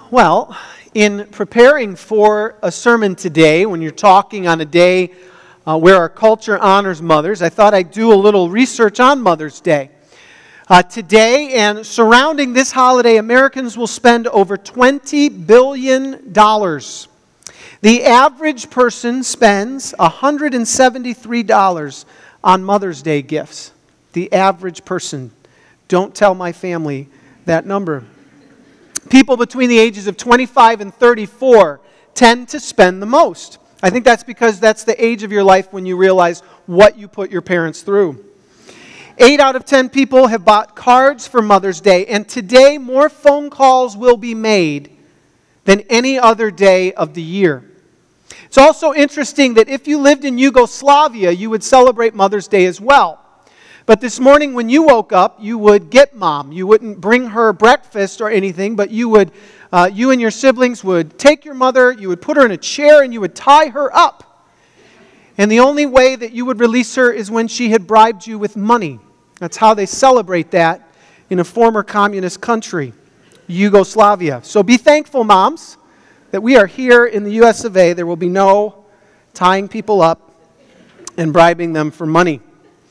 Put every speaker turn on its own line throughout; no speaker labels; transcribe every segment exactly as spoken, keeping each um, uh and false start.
Well, in preparing for a sermon today, when you're talking on a day uh, where our culture honors mothers, I thought I'd do a little research on Mother's Day. Uh, today and surrounding this holiday, Americans will spend over twenty billion dollars. The average person spends one hundred seventy-three dollars on Mother's Day gifts. The average person. Don't tell my family that number. People between the ages of twenty-five and thirty-four tend to spend the most. I think that's because that's the age of your life when you realize what you put your parents through. Eight out of ten people have bought cards for Mother's Day, and today more phone calls will be made than any other day of the year. It's also interesting that if you lived in Yugoslavia, you would celebrate Mother's Day as well. But this morning when you woke up, you would get mom. You wouldn't bring her breakfast or anything, but you would, uh, you and your siblings would take your mother, you would put her in a chair, and you would tie her up. And the only way that you would release her is when she had bribed you with money. That's how they celebrate that in a former communist country, Yugoslavia. So be thankful, moms, that we are here in the U S of A. There will be no tying people up and bribing them for money.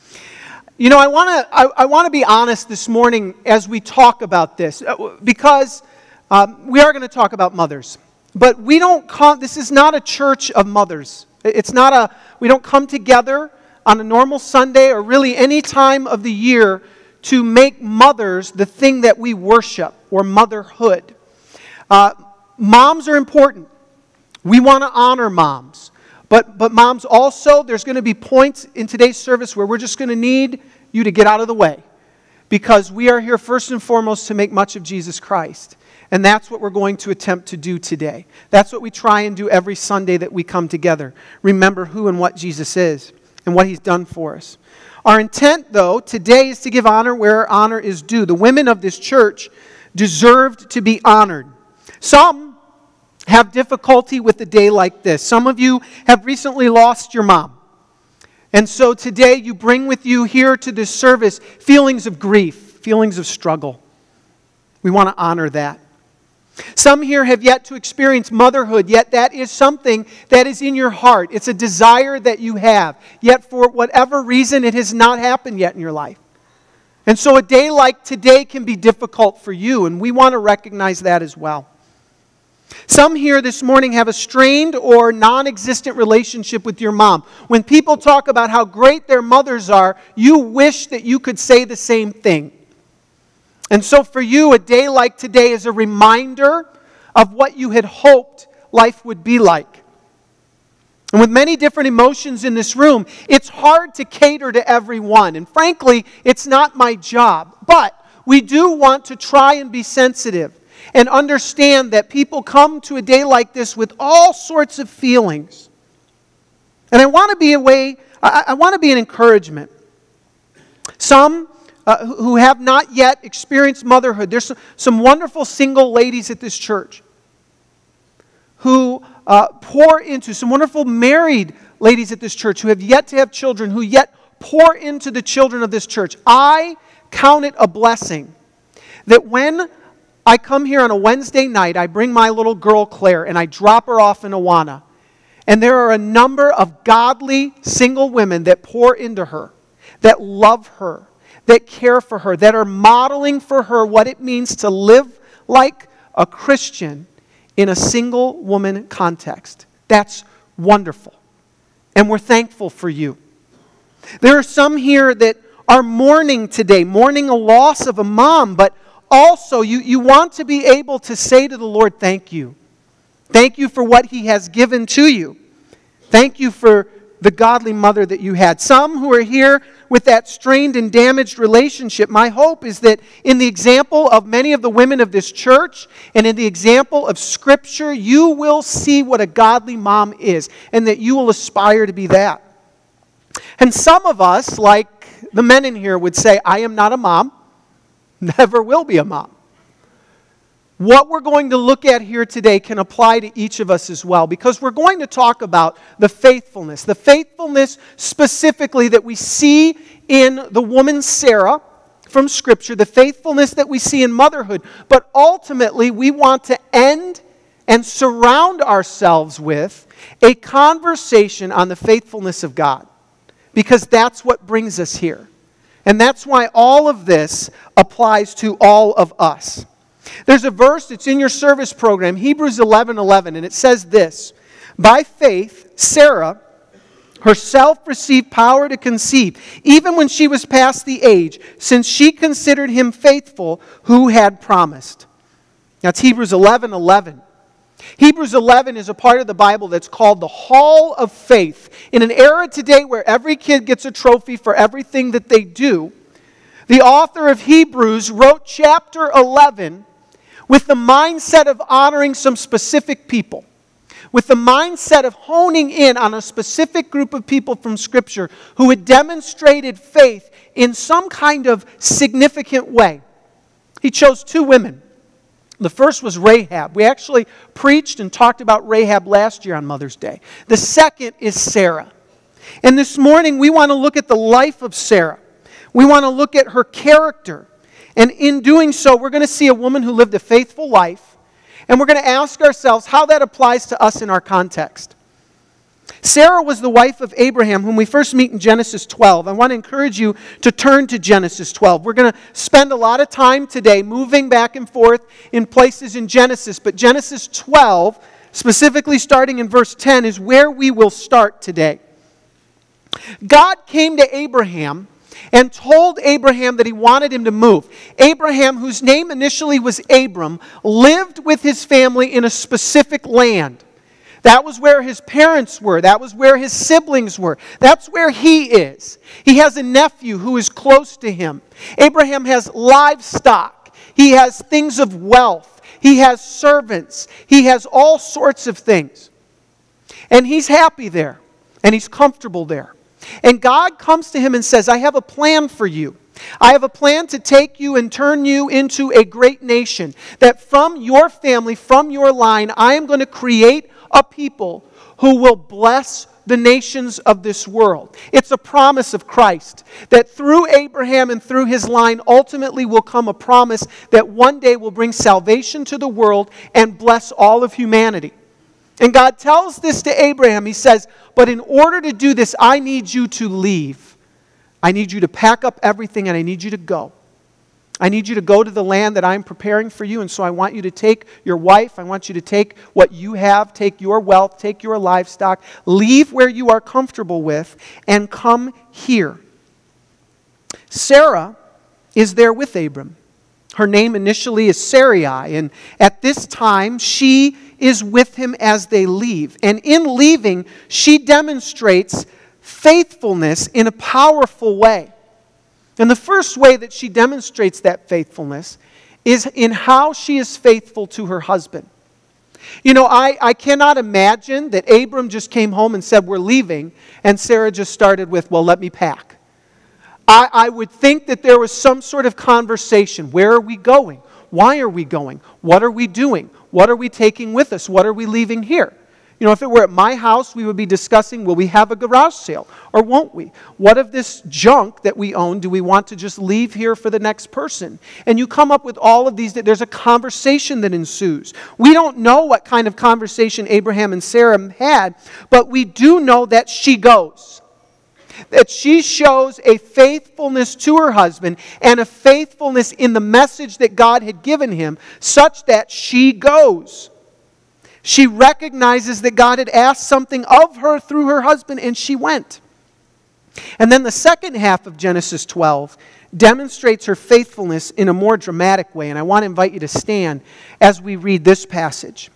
You know, I want to I, I want to be honest this morning as we talk about this, because um, we are going to talk about mothers. But we don't come, this is not a church of mothers. It's not a, we don't come together on a normal Sunday or really any time of the year to make mothers the thing that we worship, or motherhood. Uh, moms are important. We want to honor moms. But, but moms also, there's going to be points in today's service where we're just going to need you to get out of the way, because we are here first and foremost to make much of Jesus Christ. And that's what we're going to attempt to do today. That's what we try and do every Sunday that we come together. Remember who and what Jesus is and what He's done for us. Our intent, though, today is to give honor where honor is due. The women of this church deserved to be honored. Some have difficulty with a day like this. Some of you have recently lost your mom. And so today you bring with you here to this service feelings of grief, feelings of struggle. We want to honor that. Some here have yet to experience motherhood, yet that is something that is in your heart. It's a desire that you have, yet for whatever reason it has not happened yet in your life. And so a day like today can be difficult for you, and we want to recognize that as well. Some here this morning have a strained or non-existent relationship with your mom. When people talk about how great their mothers are, you wish that you could say the same thing. And so for you, a day like today is a reminder of what you had hoped life would be like. And with many different emotions in this room, it's hard to cater to everyone. And frankly, it's not my job. But we do want to try and be sensitive and understand that people come to a day like this with all sorts of feelings. And I want to be a way, I, I want to be an encouragement. Some uh, who have not yet experienced motherhood, there's some, some wonderful single ladies at this church who uh, pour into, some wonderful married ladies at this church who have yet to have children, who yet pour into the children of this church. I count it a blessing that when I come here on a Wednesday night, I bring my little girl Claire and I drop her off in Awana. And there are a number of godly single women that pour into her, that love her, that care for her, that are modeling for her what it means to live like a Christian in a single woman context. That's wonderful. And we're thankful for you. There are some here that are mourning today, mourning a loss of a mom, but also, you, you want to be able to say to the Lord, thank you. Thank you for what He has given to you. Thank you for the godly mother that you had. Some who are here with that strained and damaged relationship, my hope is that in the example of many of the women of this church and in the example of Scripture, you will see what a godly mom is and that you will aspire to be that. And some of us, like the men in here, would say, I am not a mom. Never will be a mom. What we're going to look at here today can apply to each of us as well, because we're going to talk about the faithfulness, the faithfulness specifically that we see in the woman Sarah, from Scripture, the faithfulness that we see in motherhood, but ultimately we want to end and surround ourselves with a conversation on the faithfulness of God, because that's what brings us here. And that's why all of this applies to all of us. There's a verse that's in your service program, Hebrews eleven eleven, and it says this: by faith, Sarah herself received power to conceive, even when she was past the age, since she considered him faithful who had promised. That's Hebrews eleven eleven. Hebrews eleven is a part of the Bible that's called the Hall of Faith. In an era today where every kid gets a trophy for everything that they do, the author of Hebrews wrote chapter eleven with the mindset of honoring some specific people, with the mindset of honing in on a specific group of people from Scripture who had demonstrated faith in some kind of significant way. He chose two women. The first was Rahab. We actually preached and talked about Rahab last year on Mother's Day. The second is Sarah. And this morning we want to look at the life of Sarah. We want to look at her character. And in doing so, we're going to see a woman who lived a faithful life. And we're going to ask ourselves how that applies to us in our context. Sarah was the wife of Abraham, whom we first meet in Genesis twelve. I want to encourage you to turn to Genesis twelve. We're going to spend a lot of time today moving back and forth in places in Genesis, but Genesis twelve, specifically starting in verse ten, is where we will start today. God came to Abraham and told Abraham that he wanted him to move. Abraham, whose name initially was Abram, lived with his family in a specific land. That was where his parents were. That was where his siblings were. That's where he is. He has a nephew who is close to him. Abraham has livestock. He has things of wealth. He has servants. He has all sorts of things. And he's happy there. And he's comfortable there. And God comes to him and says, I have a plan for you. I have a plan to take you and turn you into a great nation. That from your family, from your line, I am going to create a people who will bless the nations of this world. It's a promise of Christ. That through Abraham and through his line ultimately will come a promise that one day will bring salvation to the world and bless all of humanity. And God tells this to Abraham. He says, but in order to do this, I need you to leave. I need you to pack up everything and I need you to go. I need you to go to the land that I'm preparing for you, and so I want you to take your wife, I want you to take what you have, take your wealth, take your livestock, leave where you are comfortable with, and come here. Sarah is there with Abram. Her name initially is Sarai, and at this time she is with him as they leave. And in leaving, she demonstrates faithfulness in a powerful way. And the first way that she demonstrates that faithfulness is in how she is faithful to her husband. You know, I, I cannot imagine that Abram just came home and said, we're leaving, and Sarah just started with, well, let me pack. I, I would think that there was some sort of conversation. Where are we going? Why are we going? What are we doing? What are we taking with us? What are we leaving here? You know, if it were at my house, we would be discussing, will we have a garage sale or won't we? What of this junk that we own do we want to just leave here for the next person? And you come up with all of these, there's a conversation that ensues. We don't know what kind of conversation Abraham and Sarah had, but we do know that she goes. That she shows a faithfulness to her husband and a faithfulness in the message that God had given him, such that she goes. She recognizes that God had asked something of her through her husband, and she went. And then the second half of Genesis twelve demonstrates her faithfulness in a more dramatic way. And I want to invite you to stand as we read this passage.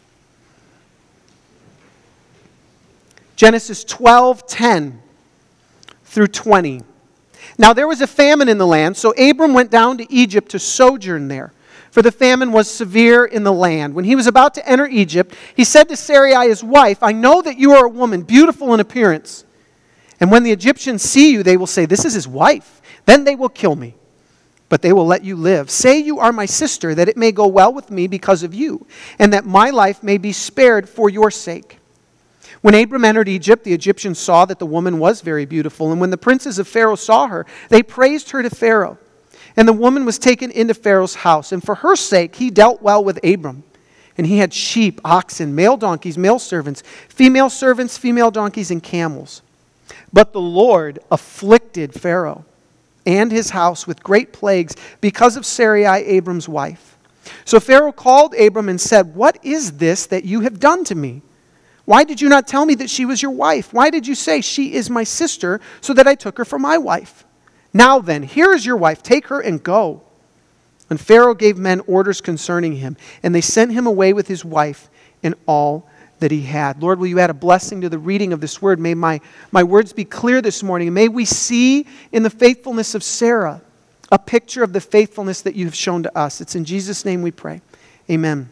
Genesis twelve ten through twenty. Now there was a famine in the land, so Abram went down to Egypt to sojourn there. For the famine was severe in the land. When he was about to enter Egypt, he said to Sarai his wife, I know that you are a woman, beautiful in appearance. And when the Egyptians see you, they will say, this is his wife. Then they will kill me. But they will let you live. Say you are my sister, that it may go well with me because of you, and that my life may be spared for your sake. When Abram entered Egypt, the Egyptians saw that the woman was very beautiful. And when the princes of Pharaoh saw her, they praised her to Pharaoh. And the woman was taken into Pharaoh's house, and for her sake he dealt well with Abram. And he had sheep, oxen, male donkeys, male servants, female servants, female donkeys, and camels. But the Lord afflicted Pharaoh and his house with great plagues because of Sarai, Abram's wife. So Pharaoh called Abram and said, "What is this that you have done to me? Why did you not tell me that she was your wife? Why did you say, 'She is my sister,' so that I took her for my wife? Now then, here is your wife. Take her and go." And Pharaoh gave men orders concerning him, and they sent him away with his wife and all that he had. Lord, will you add a blessing to the reading of this word? May my, my words be clear this morning. And may we see in the faithfulness of Sarah a picture of the faithfulness that you have shown to us. It's in Jesus' name we pray. Amen.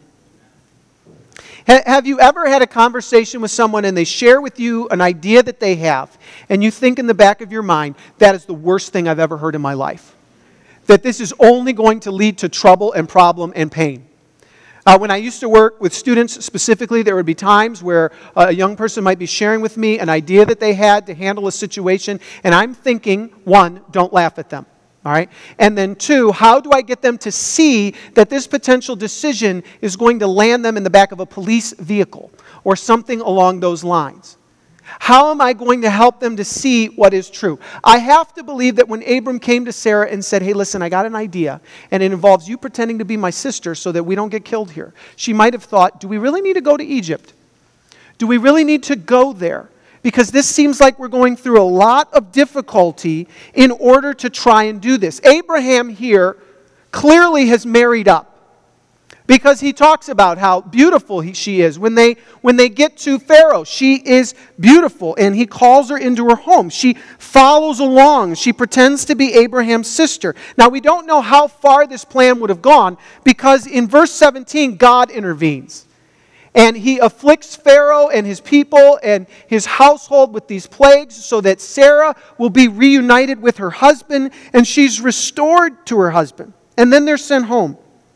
Ha- have you ever had a conversation with someone and they share with you an idea that they have, and you think in the back of your mind, that is the worst thing I've ever heard in my life? That this is only going to lead to trouble and problem and pain. Uh, when I used to work with students specifically, there would be times where a young person might be sharing with me an idea that they had to handle a situation, and I'm thinking, one, don't laugh at them, all right? And then two, how do I get them to see that this potential decision is going to land them in the back of a police vehicle or something along those lines? How am I going to help them to see what is true? I have to believe that when Abram came to Sarah and said, "Hey, listen, I got an idea, and it involves you pretending to be my sister so that we don't get killed here," she might have thought, do we really need to go to Egypt? Do we really need to go there? Because this seems like we're going through a lot of difficulty in order to try and do this. Abraham here clearly has married up, because he talks about how beautiful he, she is. When they, when they get to Pharaoh, she is beautiful, and he calls her into her home. She follows along. She pretends to be Abraham's sister. Now, we don't know how far this plan would have gone, because in verse seventeen, God intervenes. And he afflicts Pharaoh and his people and his household with these plagues so that Sarah will be reunited with her husband, and she's restored to her husband. And then they're sent home.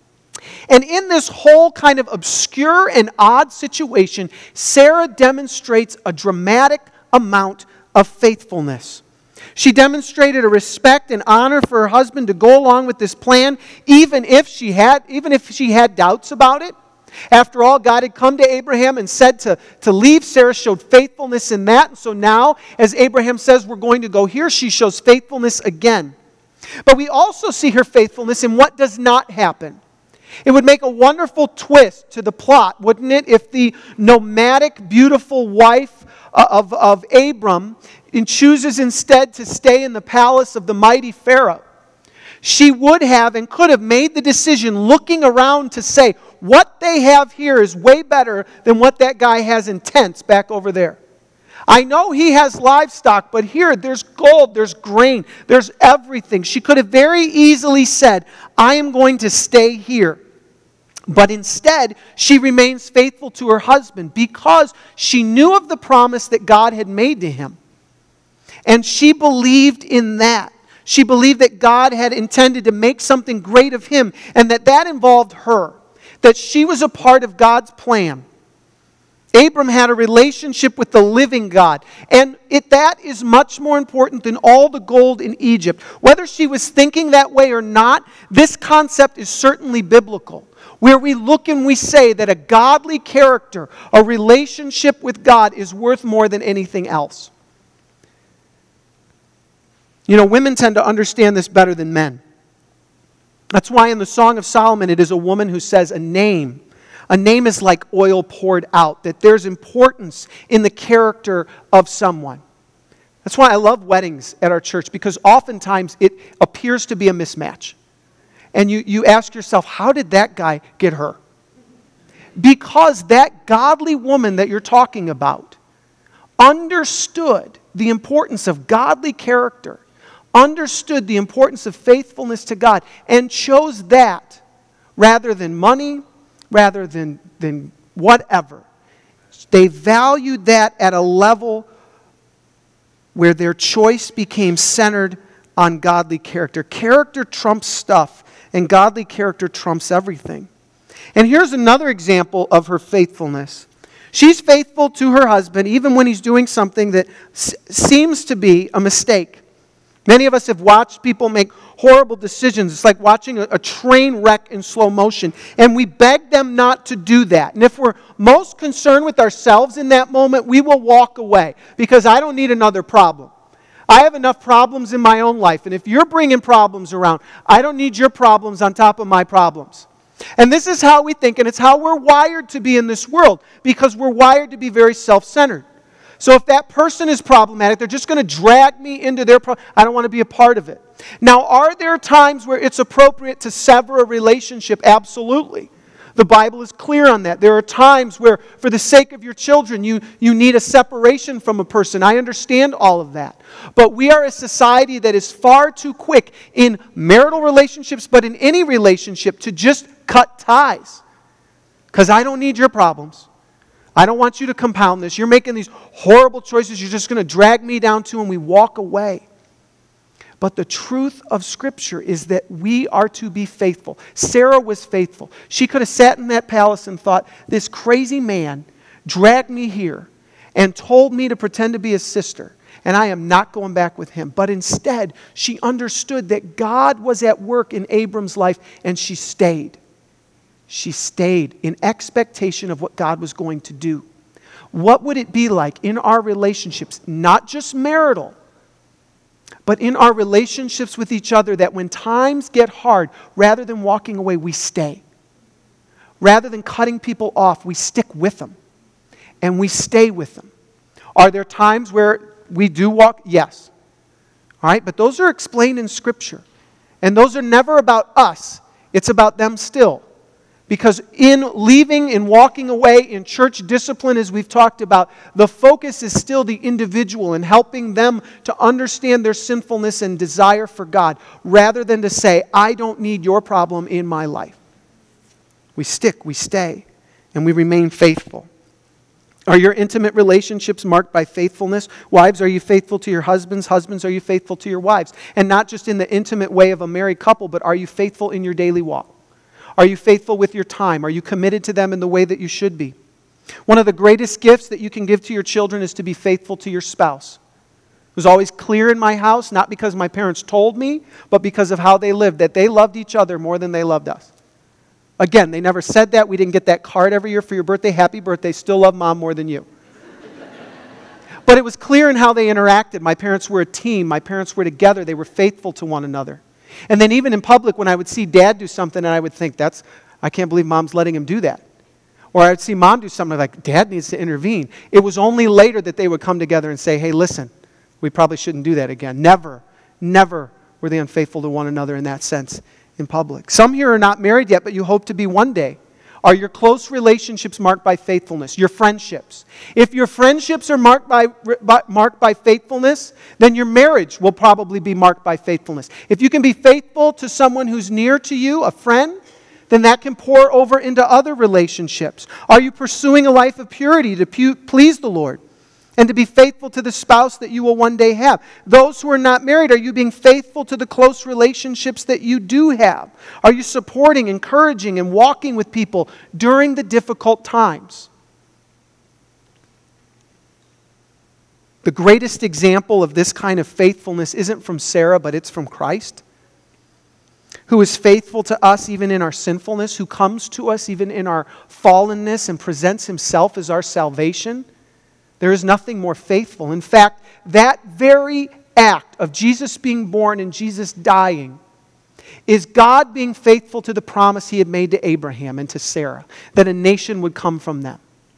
And in this whole kind of obscure and odd situation, Sarah demonstrates a dramatic amount of faithfulness. She demonstrated a respect and honor for her husband to go along with this plan, even if she had, even if she had doubts about it. After all, God had come to Abraham and said to, to leave. Sarah showed faithfulness in that. And so now, as Abraham says, we're going to go here, she shows faithfulness again. But we also see her faithfulness in what does not happen. It would make a wonderful twist to the plot, wouldn't it, if the nomadic, beautiful wife of, of Abram chooses instead to stay in the palace of the mighty Pharaoh. She would have and could have made the decision looking around to say, what they have here is way better than what that guy has in tents back over there. I know he has livestock, but here there's gold, there's grain, there's everything. She could have very easily said, I am going to stay here. But instead, she remains faithful to her husband because she knew of the promise that God had made to him. And she believed in that. She believed that God had intended to make something great of him, and that that involved her, that she was a part of God's plan. Abram had a relationship with the living God, and it, that is much more important than all the gold in Egypt. Whether she was thinking that way or not, this concept is certainly biblical, where we look and we say that a godly character, a relationship with God is worth more than anything else. You know, women tend to understand this better than men. That's why in the Song of Solomon it is a woman who says a name. A name is like oil poured out, that there's importance in the character of someone. That's why I love weddings at our church, because oftentimes it appears to be a mismatch. And you, you ask yourself, how did that guy get her? Because that godly woman that you're talking about understood the importance of godly character, understood the importance of faithfulness to God, and chose that rather than money, rather than, than whatever. They valued that at a level where their choice became centered on godly character. Character trumps stuff, and godly character trumps everything. And here's another example of her faithfulness. She's faithful to her husband even when he's doing something that s- seems to be a mistake. Many of us have watched people make horrible decisions. It's like watching a, a train wreck in slow motion. And we beg them not to do that. And if we're most concerned with ourselves in that moment, we will walk away. Because I don't need another problem. I have enough problems in my own life. And if you're bringing problems around, I don't need your problems on top of my problems. And this is how we think, and it's how we're wired to be in this world. Because we're wired to be very self-centered. So if that person is problematic, they're just going to drag me into their problem. I don't want to be a part of it. Now, are there times where it's appropriate to sever a relationship? Absolutely. The Bible is clear on that. There are times where, for the sake of your children, you, you need a separation from a person. I understand all of that. But we are a society that is far too quick in marital relationships, but in any relationship, to just cut ties. Because I don't need your problems. I don't want you to compound this. You're making these horrible choices you're just going to drag me down to, and we walk away. But the truth of Scripture is that we are to be faithful. Sarah was faithful. She could have sat in that palace and thought, this crazy man dragged me here and told me to pretend to be his sister, and I am not going back with him. But instead, she understood that God was at work in Abram's life, and she stayed. She stayed in expectation of what God was going to do. What would it be like in our relationships, not just marital, but in our relationships with each other, that when times get hard, rather than walking away, we stay. Rather than cutting people off, we stick with them. And we stay with them. Are there times where we do walk? Yes. All right, but those are explained in Scripture. And those are never about us. It's about them still. Because in leaving and walking away in church discipline, as we've talked about, the focus is still the individual and helping them to understand their sinfulness and desire for God, rather than to say, I don't need your problem in my life. We stick, we stay, and we remain faithful. Are your intimate relationships marked by faithfulness? Wives, are you faithful to your husbands? Husbands, are you faithful to your wives? And not just in the intimate way of a married couple, but are you faithful in your daily walk? Are you faithful with your time? Are you committed to them in the way that you should be? One of the greatest gifts that you can give to your children is to be faithful to your spouse. It was always clear in my house, not because my parents told me, but because of how they lived, that they loved each other more than they loved us. Again, they never said that. We didn't get that card every year for your birthday. Happy birthday. Still love Mom more than you. But it was clear in how they interacted. My parents were a team. My parents were together. They were faithful to one another. And then even in public, when I would see Dad do something, and I would think, "That's, I can't believe Mom's letting him do that." Or I would see Mom do something like, "Dad needs to intervene." It was only later that they would come together and say, "Hey, listen, we probably shouldn't do that again." Never, never were they unfaithful to one another in that sense in public. Some here are not married yet, but you hope to be one day. Are your close relationships marked by faithfulness? Your friendships. If your friendships are marked by, by, marked by faithfulness, then your marriage will probably be marked by faithfulness. If you can be faithful to someone who's near to you, a friend, then that can pour over into other relationships. Are you pursuing a life of purity to pu- please the Lord? And to be faithful to the spouse that you will one day have. Those who are not married, are you being faithful to the close relationships that you do have? Are you supporting, encouraging, and walking with people during the difficult times? The greatest example of this kind of faithfulness isn't from Sarah, but it's from Christ, who is faithful to us even in our sinfulness, who comes to us even in our fallenness and presents himself as our salvation. There is nothing more faithful. In fact, that very act of Jesus being born and Jesus dying is God being faithful to the promise he had made to Abraham and to Sarah, that a nation would come from them.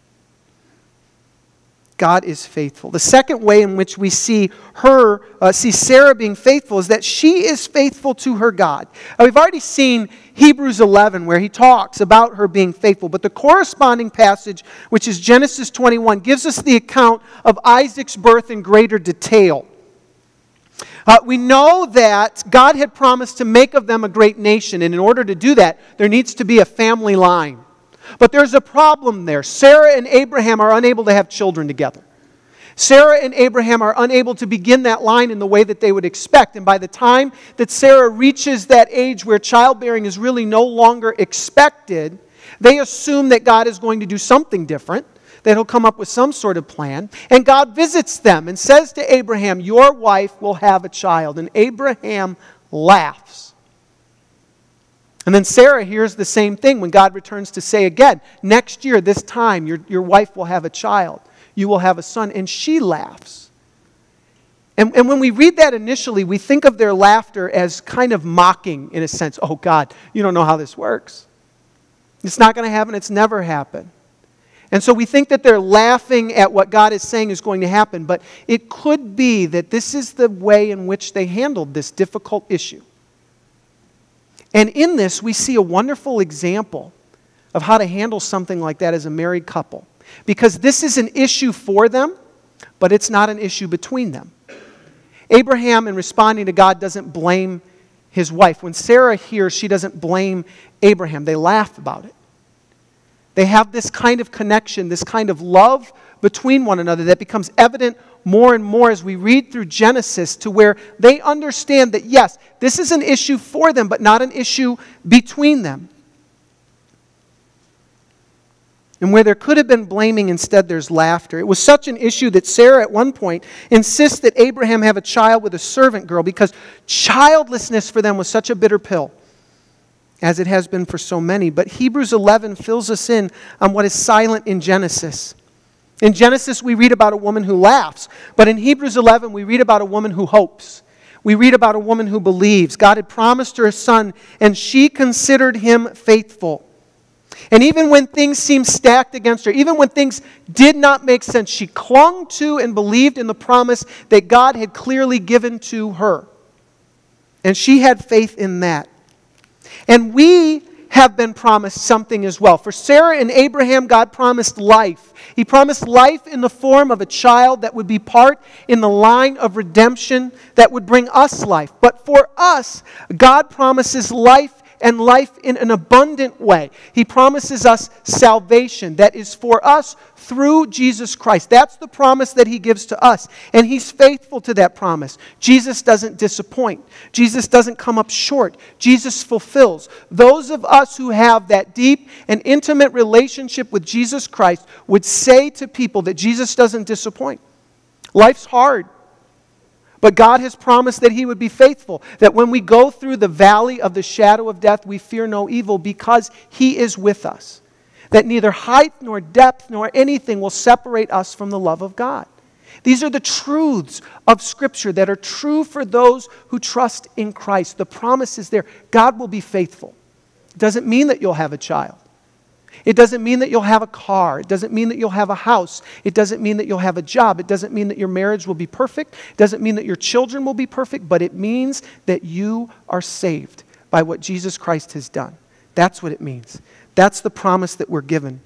God is faithful. The second way in which we see her, uh, see Sarah being faithful is that she is faithful to her God. Now, we've already seen Hebrews eleven where he talks about her being faithful, but the corresponding passage, which is Genesis twenty-one, gives us the account of Isaac's birth in greater detail. Uh, we know that God had promised to make of them a great nation, and in order to do that, there needs to be a family line. But there's a problem there. Sarah and Abraham are unable to have children together. Sarah and Abraham are unable to begin that line in the way that they would expect. And by the time that Sarah reaches that age where childbearing is really no longer expected, they assume that God is going to do something different, that he'll come up with some sort of plan. And God visits them and says to Abraham, your wife will have a child. And Abraham laughs. And then Sarah hears the same thing when God returns to say again, next year, this time, your, your wife will have a child. You will have a son. And she laughs. And, and when we read that initially, we think of their laughter as kind of mocking in a sense. Oh, God, you don't know how this works. It's not going to happen. It's never happened. And so we think that they're laughing at what God is saying is going to happen. But it could be that this is the way in which they handled this difficult issue. And in this, we see a wonderful example of how to handle something like that as a married couple. Because this is an issue for them, but it's not an issue between them. Abraham, in responding to God, doesn't blame his wife. When Sarah hears, she doesn't blame Abraham. They laugh about it. They have this kind of connection, this kind of love between one another that becomes evident more and more as we read through Genesis, to where they understand that, yes, this is an issue for them, but not an issue between them. And where there could have been blaming, instead there's laughter. It was such an issue that Sarah at one point insists that Abraham have a child with a servant girl, because childlessness for them was such a bitter pill, as it has been for so many. But Hebrews eleven fills us in on what is silent in Genesis. In Genesis, we read about a woman who laughs. But in Hebrews eleven, we read about a woman who hopes. We read about a woman who believes. God had promised her a son, and she considered him faithful. And even when things seemed stacked against her, even when things did not make sense, she clung to and believed in the promise that God had clearly given to her. And she had faith in that. And we have been promised something as well. For Sarah and Abraham, God promised life. He promised life in the form of a child that would be part in the line of redemption that would bring us life. But for us, God promises life, and life in an abundant way. He promises us salvation that is for us through Jesus Christ. That's the promise that He gives to us. And He's faithful to that promise. Jesus doesn't disappoint. Jesus doesn't come up short. Jesus fulfills. Those of us who have that deep and intimate relationship with Jesus Christ would say to people that Jesus doesn't disappoint. Life's hard. But God has promised that He would be faithful. That when we go through the valley of the shadow of death, we fear no evil because He is with us. That neither height nor depth nor anything will separate us from the love of God. These are the truths of Scripture that are true for those who trust in Christ. The promise is there. God will be faithful. It doesn't mean that you'll have a child. It doesn't mean that you'll have a car. It doesn't mean that you'll have a house. It doesn't mean that you'll have a job. It doesn't mean that your marriage will be perfect. It doesn't mean that your children will be perfect. But it means that you are saved by what Jesus Christ has done. That's what it means. That's the promise that we're given.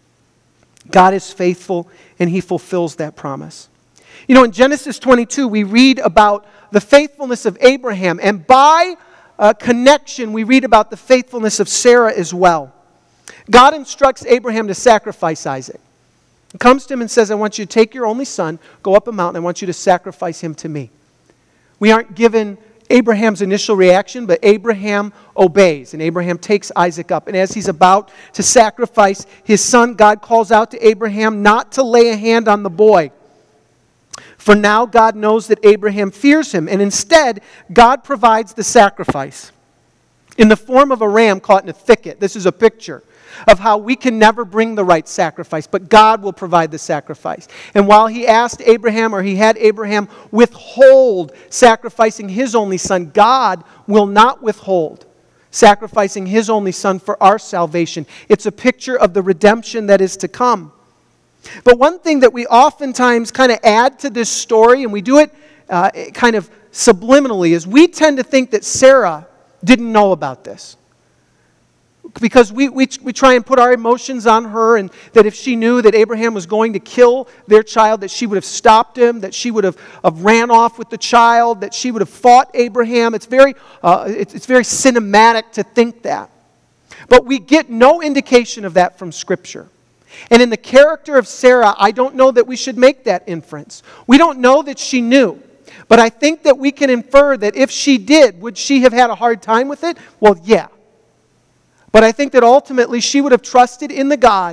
God is faithful, and He fulfills that promise. You know, in Genesis twenty-two, we read about the faithfulness of Abraham. And by uh, connection, we read about the faithfulness of Sarah as well. God instructs Abraham to sacrifice Isaac. He comes to him and says, I want you to take your only son, go up a mountain, I want you to sacrifice him to me. We aren't given Abraham's initial reaction, but Abraham obeys, and Abraham takes Isaac up. And as he's about to sacrifice his son, God calls out to Abraham not to lay a hand on the boy. For now God knows that Abraham fears him, and instead God provides the sacrifice in the form of a ram caught in a thicket. This is a picture of how we can never bring the right sacrifice, but God will provide the sacrifice. And while He asked Abraham, or He had Abraham withhold sacrificing his only son, God will not withhold sacrificing His only son for our salvation. It's a picture of the redemption that is to come. But one thing that we oftentimes kind of add to this story, and we do it uh, kind of subliminally, is we tend to think that Sarah didn't know about this. Because we, we, we try and put our emotions on her, and that if she knew that Abraham was going to kill their child, that she would have stopped him, that she would have, have ran off with the child, that she would have fought Abraham. It's very, uh, it's, it's very cinematic to think that. But we get no indication of that from Scripture. And in the character of Sarah, I don't know that we should make that inference. We don't know that she knew. But I think that we can infer that if she did, would she have had a hard time with it? Well, yeah. But I think that ultimately she would have trusted in the God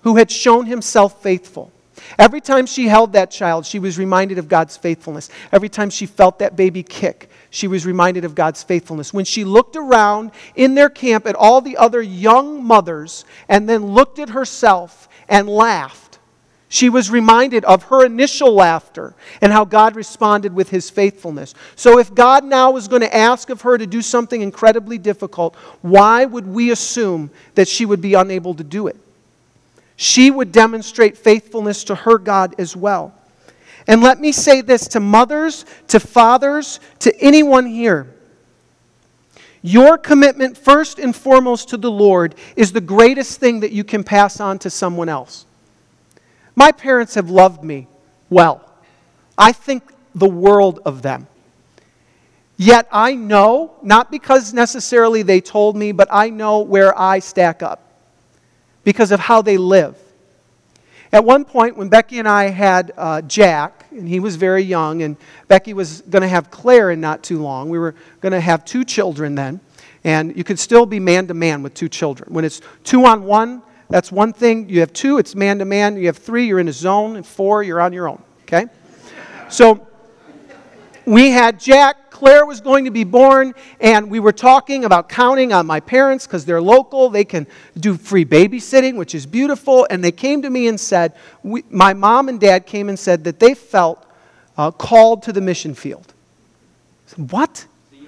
who had shown himself faithful. Every time she held that child, she was reminded of God's faithfulness. Every time she felt that baby kick, she was reminded of God's faithfulness. When she looked around in their camp at all the other young mothers and then looked at herself and laughed, she was reminded of her initial laughter and how God responded with his faithfulness. So if God now was going to ask of her to do something incredibly difficult, why would we assume that she would be unable to do it? She would demonstrate faithfulness to her God as well. And let me say this to mothers, to fathers, to anyone here. Your commitment first and foremost to the Lord is the greatest thing that you can pass on to someone else. My parents have loved me well. I think the world of them. Yet I know, not because necessarily they told me, but I know where I stack up because of how they live. At one point, when Becky and I had uh, Jack, and he was very young, and Becky was going to have Claire in not too long. We were going to have two children then, and you could still be man-to-man with two children. When it's two on one, that's one thing. You have two, it's man-to-man. You have three, you're in a zone, and four, you're on your own, okay? So we had Jack. Claire was going to be born, and we were talking about counting on my parents because they're local. They can do free babysitting, which is beautiful. And they came to me and said, we, my mom and dad came and said that they felt uh, called to the mission field. I said, what?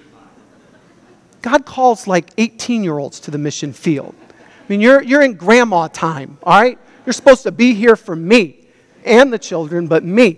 God calls like eighteen-year-olds to the mission field. I mean, you're, you're in grandma time, all right? You're supposed to be here for me and the children, but me.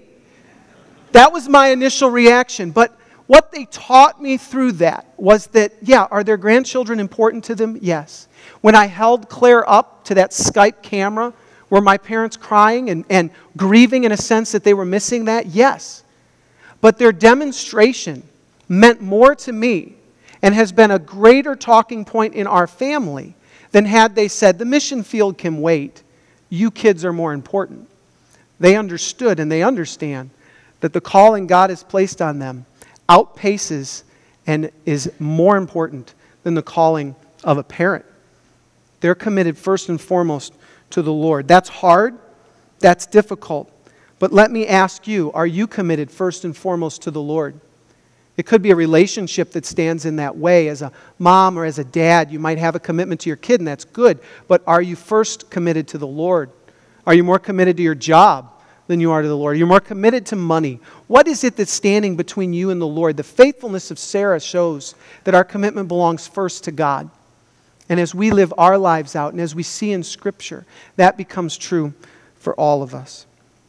That was my initial reaction, but what they taught me through that was that, yeah, are their grandchildren important to them? Yes. When I held Claire up to that Skype camera, were my parents crying and, and grieving in a sense that they were missing that? Yes. But their demonstration meant more to me and has been a greater talking point in our family than had they said, the mission field can wait. You kids are more important. They understood and they understand that the calling God has placed on them outpaces and is more important than the calling of a parent. They're committed first and foremost to the Lord. That's hard. That's difficult. But let me ask you, are you committed first and foremost to the Lord? It could be a relationship that stands in that way. As a mom or as a dad, you might have a commitment to your kid, and that's good. But are you first committed to the Lord? Are you more committed to your job than you are to the Lord? You're more committed to money. What is it that's standing between you and the Lord? The faithfulness of Sarah shows that our commitment belongs first to God. And as we live our lives out, and as we see in Scripture, that becomes true for all of us.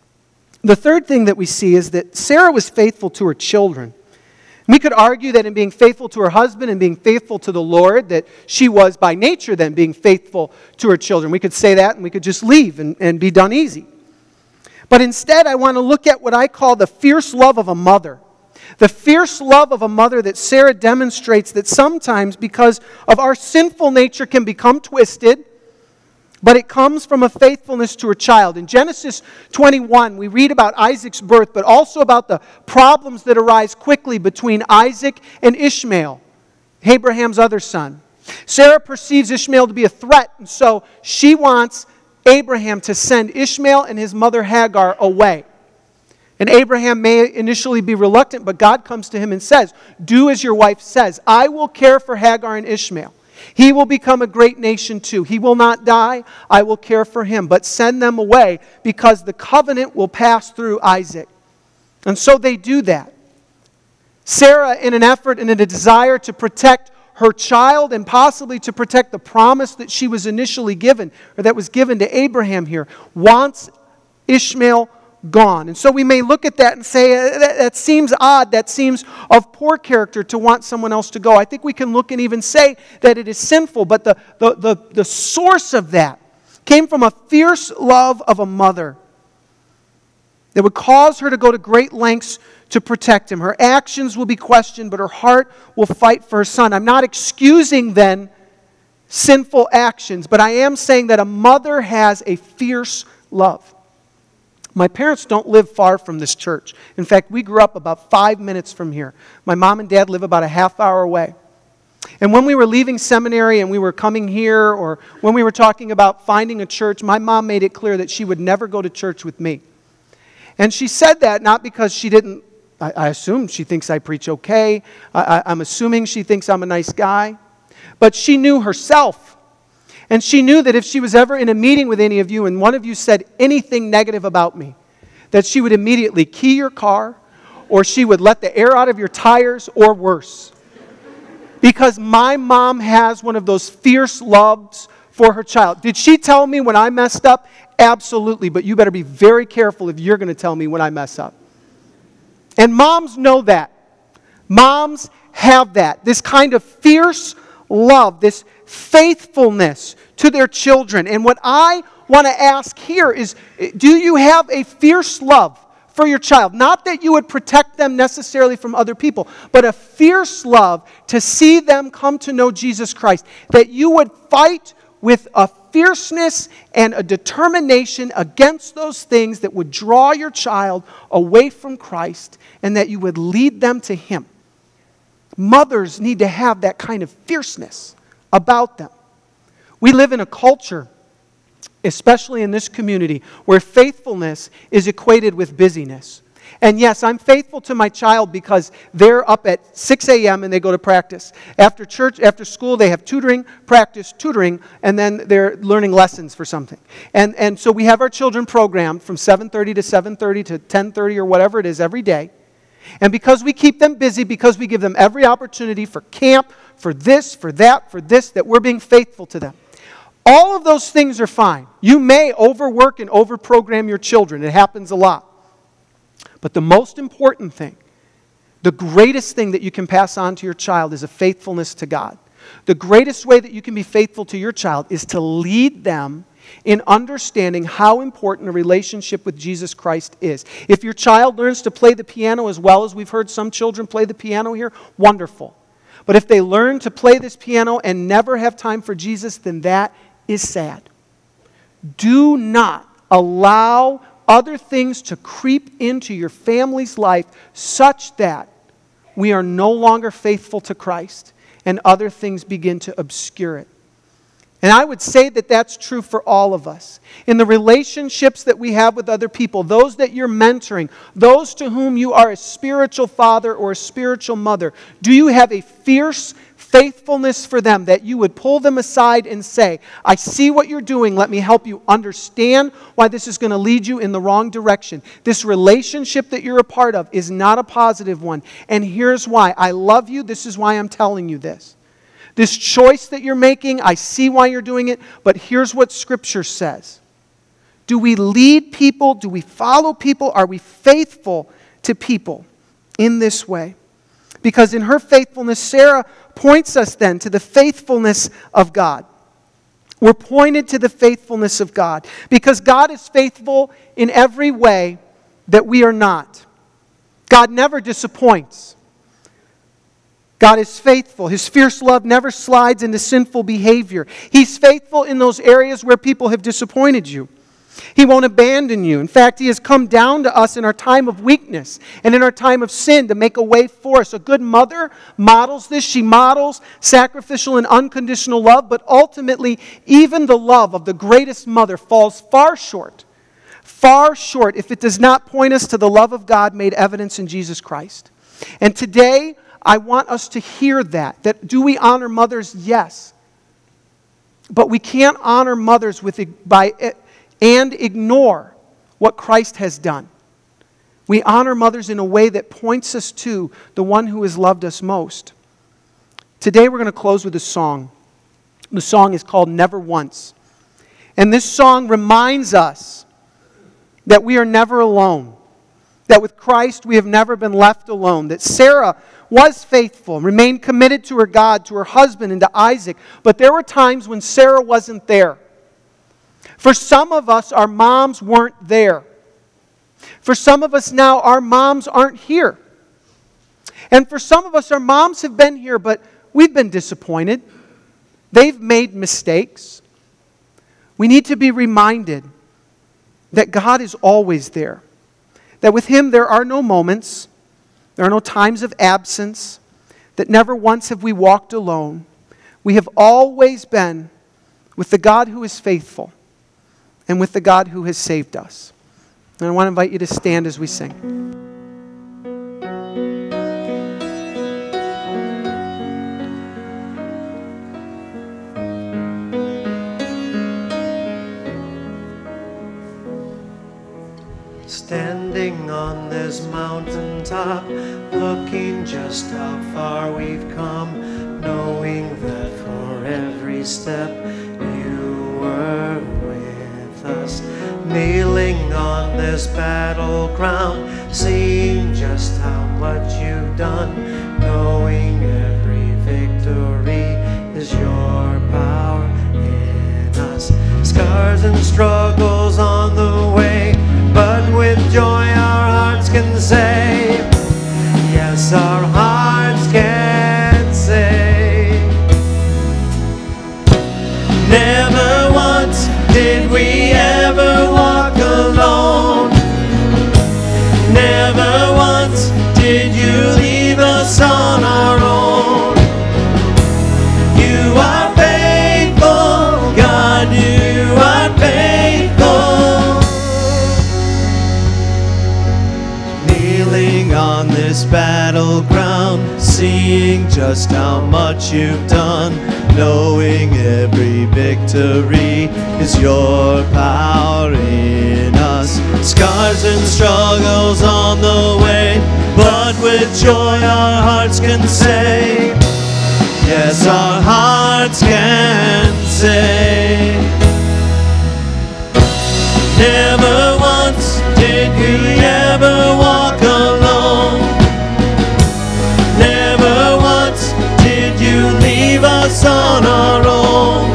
The third thing that we see is that Sarah was faithful to her children. We could argue that in being faithful to her husband and being faithful to the Lord, that she was by nature then being faithful to her children. We could say that and we could just leave and, and be done easy. But instead, I want to look at what I call the fierce love of a mother. The fierce love of a mother that Sarah demonstrates that sometimes, because of our sinful nature, can become twisted, but it comes from a faithfulness to her child. In Genesis twenty-one, we read about Isaac's birth, but also about the problems that arise quickly between Isaac and Ishmael, Abraham's other son. Sarah perceives Ishmael to be a threat, and so she wants Abraham to send Ishmael and his mother Hagar away. And Abraham may initially be reluctant, but God comes to him and says, do as your wife says. I will care for Hagar and Ishmael. He will become a great nation too. He will not die. I will care for him. But send them away because the covenant will pass through Isaac. And so they do that. Sarah, in an effort and in a desire to protect her child and possibly to protect the promise that she was initially given, or that was given to Abraham here, wants Ishmael gone. And so we may look at that and say, that, that seems odd, that seems of poor character to want someone else to go. I think we can look and even say that it is sinful, but the, the, the, the source of that came from a fierce love of a mother that would cause her to go to great lengths to protect him. Her actions will be questioned, but her heart will fight for her son. I'm not excusing then sinful actions, but I am saying that a mother has a fierce love. My parents don't live far from this church. In fact, we grew up about five minutes from here. My mom and dad live about a half hour away. And when we were leaving seminary and we were coming here, or when we were talking about finding a church, my mom made it clear that she would never go to church with me. And she said that not because she didn't, I, I assume she thinks I preach okay. I, I, I'm assuming she thinks I'm a nice guy. But she knew herself. And she knew that if she was ever in a meeting with any of you and one of you said anything negative about me, that she would immediately key your car, or she would let the air out of your tires, or worse. Because my mom has one of those fierce loves for her child. Did she tell me when I messed up? Absolutely, but you better be very careful if you're going to tell me when I mess up. And moms know that. Moms have that. This kind of fierce love, this faithfulness to their children. And what I want to ask here is, do you have a fierce love for your child? Not that you would protect them necessarily from other people, but a fierce love to see them come to know Jesus Christ. That you would fight with a fierceness and a determination against those things that would draw your child away from Christ, and that you would lead them to Him. Mothers need to have that kind of fierceness about them. We live in a culture, especially in this community, where faithfulness is equated with busyness. And yes, I'm faithful to my child because they're up at six a.m. and they go to practice. After church, after school, they have tutoring, practice, tutoring, and then they're learning lessons for something. And, and so we have our children programmed from seven thirty to seven thirty to ten thirty or whatever it is every day. And because we keep them busy, because we give them every opportunity for camp, for this, for that, for this, that we're being faithful to them. All of those things are fine. You may overwork and overprogram your children. It happens a lot. But the most important thing, the greatest thing that you can pass on to your child is a faithfulness to God. The greatest way that you can be faithful to your child is to lead them in understanding how important a relationship with Jesus Christ is. If your child learns to play the piano as well as we've heard some children play the piano here, wonderful. But if they learn to play this piano and never have time for Jesus, then that is sad. Do not allow other things to creep into your family's life such that we are no longer faithful to Christ and other things begin to obscure it. And I would say that that's true for all of us. In the relationships that we have with other people, those that you're mentoring, those to whom you are a spiritual father or a spiritual mother, do you have a fierce faithfulness for them that you would pull them aside and say, I see what you're doing, let me help you understand why this is going to lead you in the wrong direction. This relationship that you're a part of is not a positive one, and here's why. I love you, this is why I'm telling you this. This choice that you're making, I see why you're doing it, but here's what Scripture says. Do we lead people? Do we follow people? Are we faithful to people in this way? Because in her faithfulness, Sarah points us then to the faithfulness of God. We're pointed to the faithfulness of God because God is faithful in every way that we are not. God never disappoints. God is faithful. His fierce love never slides into sinful behavior. He's faithful in those areas where people have disappointed you. He won't abandon you. In fact, He has come down to us in our time of weakness and in our time of sin to make a way for us. A good mother models this. She models sacrificial and unconditional love, but ultimately, even the love of the greatest mother falls far short, far short if it does not point us to the love of God made evidence in Jesus Christ. And today, I want us to hear that. That do we honor mothers? Yes. But we can't honor mothers with by and ignore what Christ has done. We honor mothers in a way that points us to the one who has loved us most. Today we're going to close with a song. The song is called Never Once. And this song reminds us that we are never alone. That with Christ we have never been left alone. That Sarah was faithful, remained committed to her God, to her husband, and to Isaac. But there were times when Sarah wasn't there. For some of us, our moms weren't there. For some of us now, our moms aren't here. And for some of us, our moms have been here, but we've been disappointed. They've made mistakes. We need to be reminded that God is always there. That with Him there are no moments. There are no times of absence. that never once have we walked alone. We have always been with the God who is faithful and with the God who has saved us. And I want to invite you to stand as we sing.
Standing on this mountaintop, looking just how far we've come, knowing that for every step you were with us. Kneeling on this battleground, seeing just how much you've done, knowing every victory is your power in us. Scars and struggles on the way, but with joy our hearts can say, yes, our hearts can say. Never once did we ever walk alone. Never once did you leave us on our own. You are faithful, God, you are faithful. Kneeling on this battleground, seeing just how much you've done, knowing every victory is your power in us. Scars and struggles on the way, but with joy our hearts can say, yes, our hearts can say. Never once did we ever walk alone. Never once did you leave us on our own.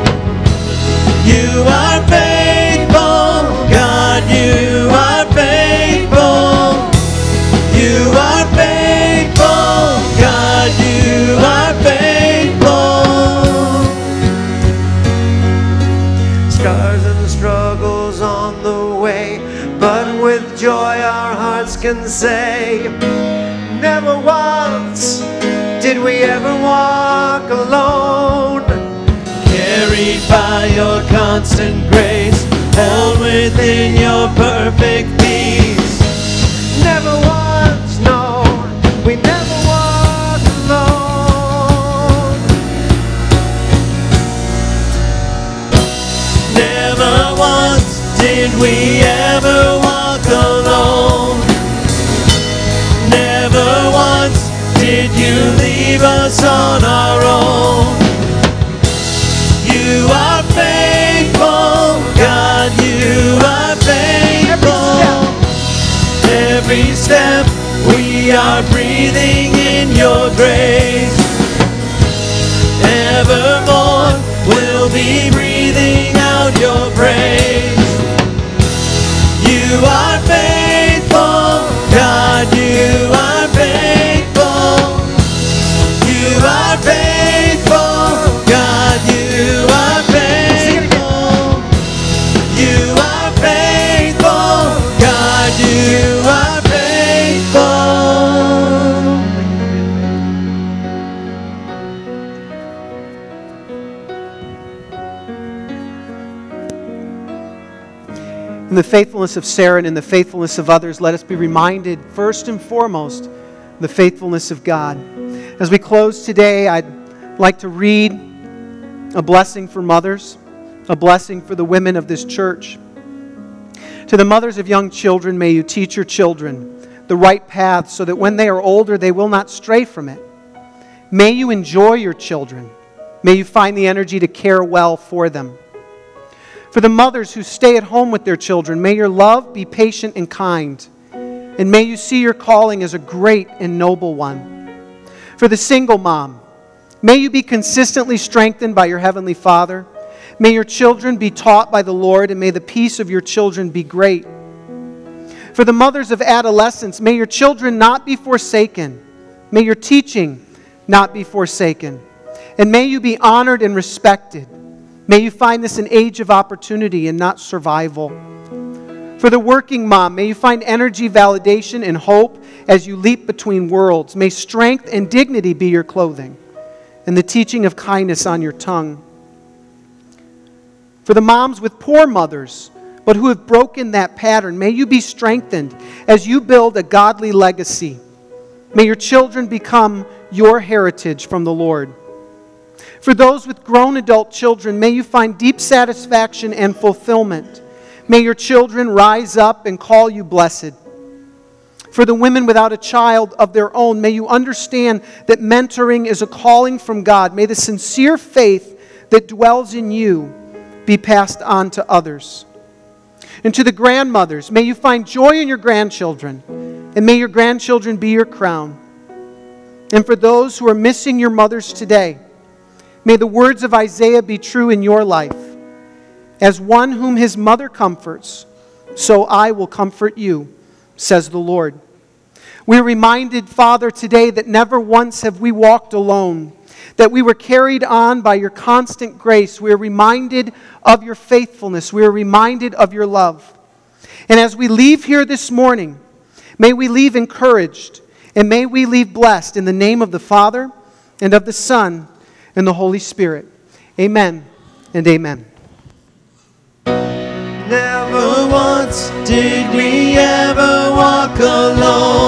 You are faithful, God, you are faithful. You are faithful, God, you are faithful. Scars and struggles on the way, but with joy our hearts can say, never once did we ever walk alone. Carried by your constant grace, held within your perfect peace. Never once, no, we never walk alone. Never once did we ever walk alone. Never once did you leave us on our own. You are faithful, God, you are faithful. Every step we are breathing in your grace. Evermore we'll be breathing out your praise. You are faithful, God, you are faithful. You are faithful, God, you are faithful. You are faithful, God, you are faithful.
In the faithfulness of Sarah and in the faithfulness of others, let us be reminded first and foremost the faithfulness of God. As we close today, I'd like to read a blessing for mothers, a blessing for the women of this church. To the mothers of young children, may you teach your children the right path so that when they are older, they will not stray from it. May you enjoy your children. May you find the energy to care well for them. For the mothers who stay at home with their children, may your love be patient and kind, and may you see your calling as a great and noble one. For the single mom, may you be consistently strengthened by your Heavenly Father. May your children be taught by the Lord, and may the peace of your children be great. For the mothers of adolescents, may your children not be forsaken. May your teaching not be forsaken. And may you be honored and respected. May you find this an age of opportunity and not survival. For the working mom, may you find energy, validation, and hope as you leap between worlds. May strength and dignity be your clothing, and the teaching of kindness on your tongue. For the moms with poor mothers, but who have broken that pattern, may you be strengthened as you build a godly legacy. May your children become your heritage from the Lord. For those with grown adult children, may you find deep satisfaction and fulfillment. May your children rise up and call you blessed. For the women without a child of their own, may you understand that mentoring is a calling from God. May the sincere faith that dwells in you be passed on to others. And to the grandmothers, may you find joy in your grandchildren, and may your grandchildren be your crown. And for those who are missing your mothers today, may the words of Isaiah be true in your life. As one whom his mother comforts, so I will comfort you, says the Lord. We are reminded, Father, today that never once have we walked alone, that we were carried on by your constant grace. We are reminded of your faithfulness. We are reminded of your love. And as we leave here this morning, may we leave encouraged, and may we leave blessed in the name of the Father, and of the Son, and the Holy Spirit. Amen and amen.
Never once did we ever walk alone.